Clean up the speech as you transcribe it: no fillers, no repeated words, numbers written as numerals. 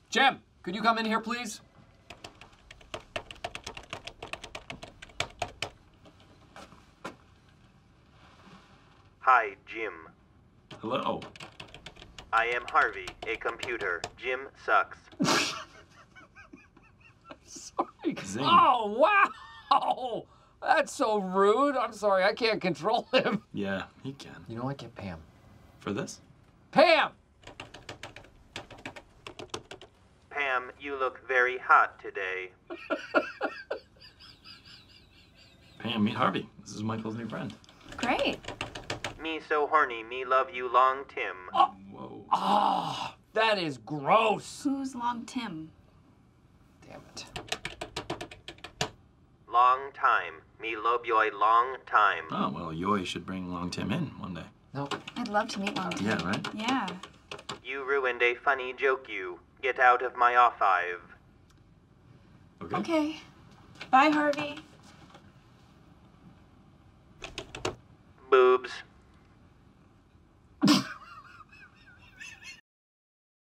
Jim, could you come in here, please? Hi, Jim. Hello. I am Harvey, a computer. Jim sucks. Sorry. Zing. Oh, wow. That's so rude. I'm sorry, I can't control him. Yeah, he can. You know what? Get Pam. For this? Pam! Pam, you look very hot today. Pam, meet Harvey. This is Michael's new friend. Great. Me so horny, me love you long Tim. Whoa. Oh, that is gross. Who's Long Tim? Damn it. Long time. Me love you a long time. Oh, well, Yoi should bring Long Tim in one day. No. I'd love to meet Long Tim. Yeah, right? Yeah. You ruined a funny joke, you. Get out of my offive. Okay. Okay. Bye, Harvey.